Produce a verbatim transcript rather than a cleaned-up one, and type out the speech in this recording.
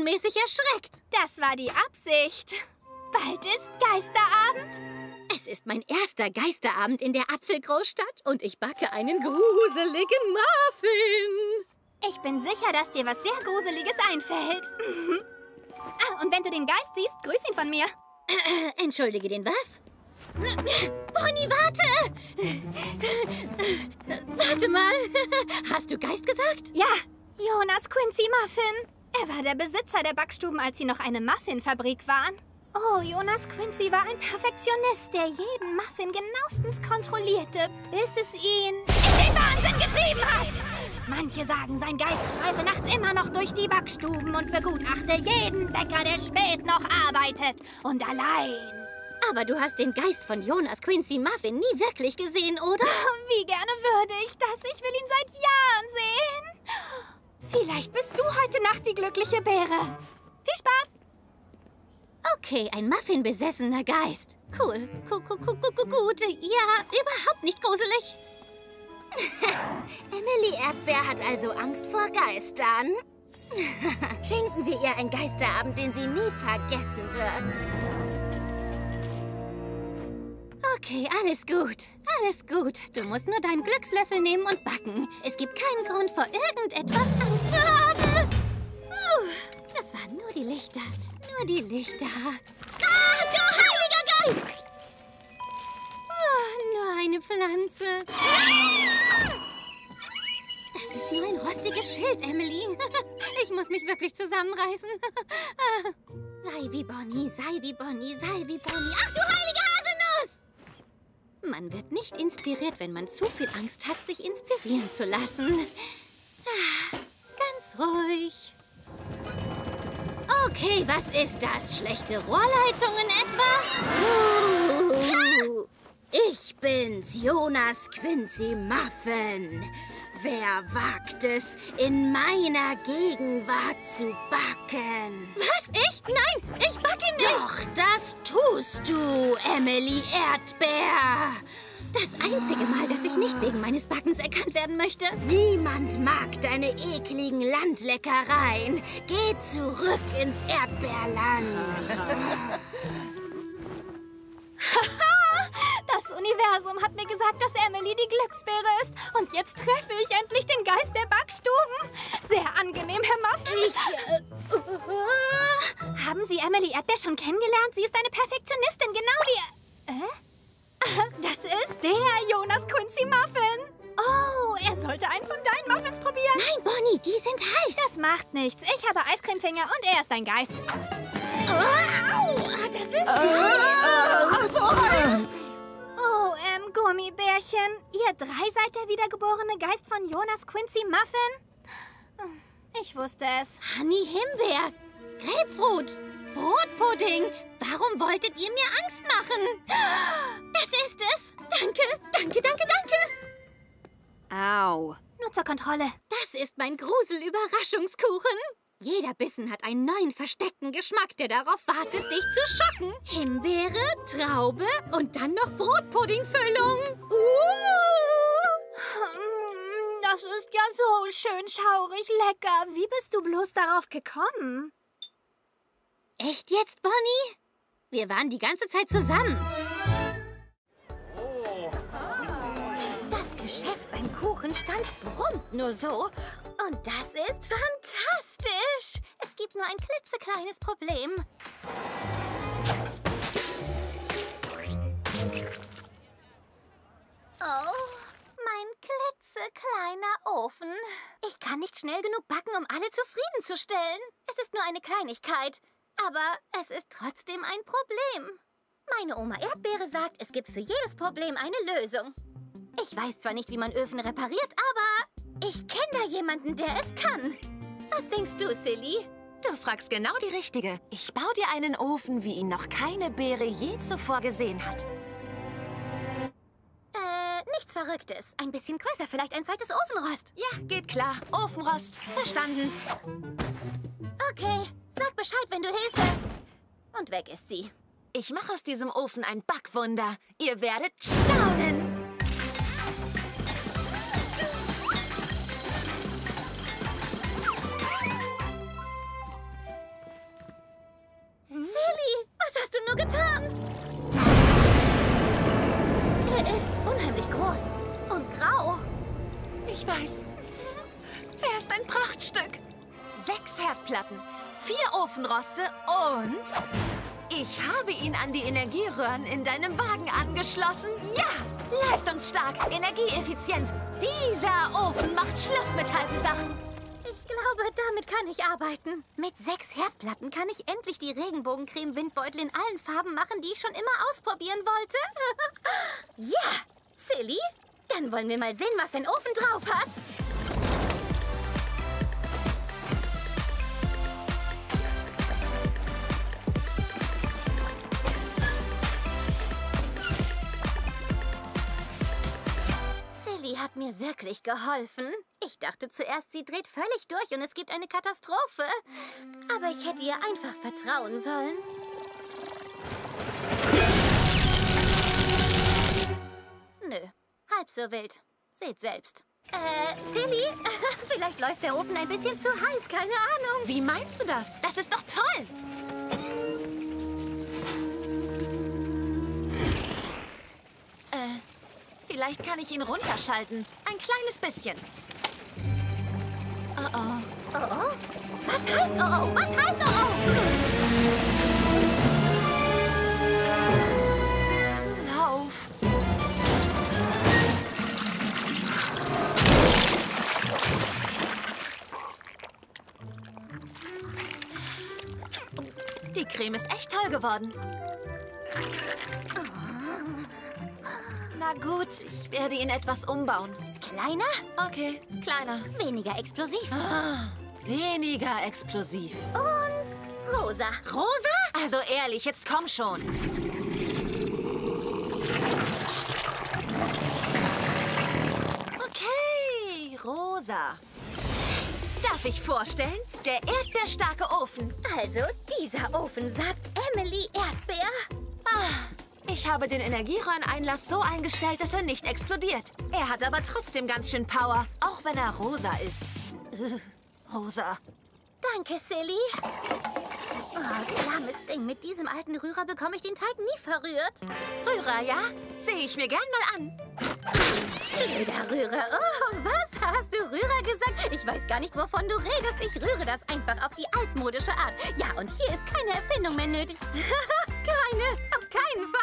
zwischenmäßig erschreckt. Das war die Absicht. Bald ist Geisterabend. Es ist mein erster Geisterabend in der Apfelgroßstadt und ich backe einen gruseligen Muffin. Ich bin sicher, dass dir was sehr Gruseliges einfällt. Ah, und wenn du den Geist siehst, grüß ihn von mir. Äh, entschuldige den was? Bonnie, warte! Warte mal. Hast du Geist gesagt? Ja, Jonas Quincy Muffin. Er war der Besitzer der Backstuben, als sie noch eine Muffinfabrik waren. Oh, Jonas Quincy war ein Perfektionist, der jeden Muffin genauestens kontrollierte, bis es ihn in den Wahnsinn getrieben hat. Manche sagen, sein Geist streife nachts immer noch durch die Backstuben und begutachte jeden Bäcker, der spät noch arbeitet und allein. Aber du hast den Geist von Jonas Quincy Muffin nie wirklich gesehen, oder? Wie gerne würde ich das. Ich will ihn seit Jahren sehen. Vielleicht bist du heute Nacht die glückliche Beere. Viel Spaß! Okay, ein Muffin-besessener Geist. Cool, cool, cool, cool, cool, gut. Ja, überhaupt nicht gruselig. Emily Erdbeer hat also Angst vor Geistern. Schenken wir ihr einen Geisterabend, den sie nie vergessen wird. Okay, alles gut. Alles gut. Du musst nur deinen Glückslöffel nehmen und backen. Es gibt keinen Grund, vor irgendetwas Angst zu haben. Uh, das waren nur die Lichter. Nur die Lichter. Ah, du heiliger Geist! Oh, nur eine Pflanze. Das ist nur ein rostiges Schild, Emily. Ich muss mich wirklich zusammenreißen. Sei wie Bonnie, sei wie Bonnie, sei wie Bonnie. Ach, du heilige Haselnuss! Man wird nicht inspiriert, wenn man zu viel Angst hat, sich inspirieren zu lassen. Ganz ruhig. Okay, was ist das? Schlechte Rohrleitungen etwa? Uh, ich bin's, Jonas Quincy Muffin. Wer wagt es, in meiner Gegenwart zu backen? Was? Ich? Nein, ich backe nicht. Doch, das tust du, Emily Erdbeer. Das einzige Mal, dass ich nicht wegen meines Backens erkannt werden möchte. Niemand mag deine ekligen Landleckereien. Geh zurück ins Erdbeerland. Das Universum hat mir gesagt, dass Emily die Glücksbeere ist. Und jetzt treffe ich endlich den Geist der Backstuben. Sehr angenehm, Herr Muffin. Ich, äh, uh, Haben Sie Emily Erdbeer schon kennengelernt? Sie ist eine Perfektionistin, genau wie... Äh? Das ist der Jonas Quincy Muffin. Oh, er sollte einen von deinen Muffins probieren. Nein, Bonnie, die sind heiß. Das macht nichts. Ich habe Eiscremefinger und er ist ein Geist. Oh, das ist äh, äh, so heiß. Oh, ähm, Gummibärchen. Ihr drei seid der wiedergeborene Geist von Jonas Quincy Muffin? Ich wusste es. Honey Himbeer, Grapefruit, Brotpudding. Warum wolltet ihr mir Angst machen? Das ist es. Danke, danke, danke, danke. Au. Nur zur Kontrolle. Das ist mein Grusel-Überraschungskuchen. Jeder Bissen hat einen neuen versteckten Geschmack, der darauf wartet, dich zu schocken. Himbeere, Traube und dann noch Brotpuddingfüllung. Uh! Das ist ja so schön schaurig lecker. Wie bist du bloß darauf gekommen? Echt jetzt, Bonnie? Wir waren die ganze Zeit zusammen. Das Geschäft beim Kuchenstand brummt nur so. Und das ist fantastisch. Es gibt nur ein klitzekleines Problem. Oh, mein klitzekleiner Ofen. Ich kann nicht schnell genug backen, um alle zufriedenzustellen. Es ist nur eine Kleinigkeit. Aber es ist trotzdem ein Problem. Meine Oma Erdbeere sagt, es gibt für jedes Problem eine Lösung. Ich weiß zwar nicht, wie man Öfen repariert, aber ich kenne da jemanden, der es kann. Was denkst du, Silly? Du fragst genau die Richtige. Ich baue dir einen Ofen, wie ihn noch keine Beere je zuvor gesehen hat. Äh, nichts Verrücktes. Ein bisschen größer, vielleicht ein zweites Ofenrost. Ja, geht klar. Ofenrost. Verstanden. Okay, sag Bescheid, wenn du Hilfe... Und weg ist sie. Ich mache aus diesem Ofen ein Backwunder. Ihr werdet staunen. nur getan? Er ist unheimlich groß und grau. Ich weiß. Er ist ein Prachtstück. Sechs Herdplatten, vier Ofenroste und ich habe ihn an die Energieröhren in deinem Wagen angeschlossen. Ja, leistungsstark, energieeffizient. Dieser Ofen macht Schluss mit halben Sachen. Ich glaube, damit kann ich arbeiten. Mit sechs Herdplatten kann ich endlich die Regenbogencreme-Windbeutel in allen Farben machen, die ich schon immer ausprobieren wollte. Ja, Silly, dann wollen wir mal sehen, was dein Ofen drauf hat. Silly hat mir wirklich geholfen. Ich dachte zuerst, sie dreht völlig durch und es gibt eine Katastrophe. Aber ich hätte ihr einfach vertrauen sollen. Nö, halb so wild. Seht selbst. Äh, Silly, vielleicht läuft der Ofen ein bisschen zu heiß, keine Ahnung. Wie meinst du das? Das ist doch toll. Äh, vielleicht kann ich ihn runterschalten. Ein kleines bisschen. Oh oh. Oh oh? Was heißt oh oh? Was heißt oh oh? Lauf. Die Creme ist echt toll geworden. Na gut, ich werde ihn etwas umbauen. Kleiner? Okay, kleiner. Weniger explosiv. Ah, weniger explosiv. Und rosa. Rosa? Also ehrlich, jetzt komm schon. Okay, rosa. Darf ich vorstellen? Der erdbeerstarke Ofen. Also, dieser Ofen sagt Emily Erdbeer. Ah, ich habe den Energieröhreneinlass so eingestellt, dass er nicht explodiert. Er hat aber trotzdem ganz schön Power, auch wenn er rosa ist. Rosa. Danke, Silly. Oh, lahmes Ding. Mit diesem alten Rührer bekomme ich den Teig nie verrührt. Rührer, ja? Sehe ich mir gern mal an. Blöder Rührer. Oh, was? Hast du Rührer gesagt? Ich weiß gar nicht, wovon du redest. Ich rühre das einfach auf die altmodische Art. Ja, und hier ist keine Erfindung mehr nötig. Keine. Auf keinen Fall.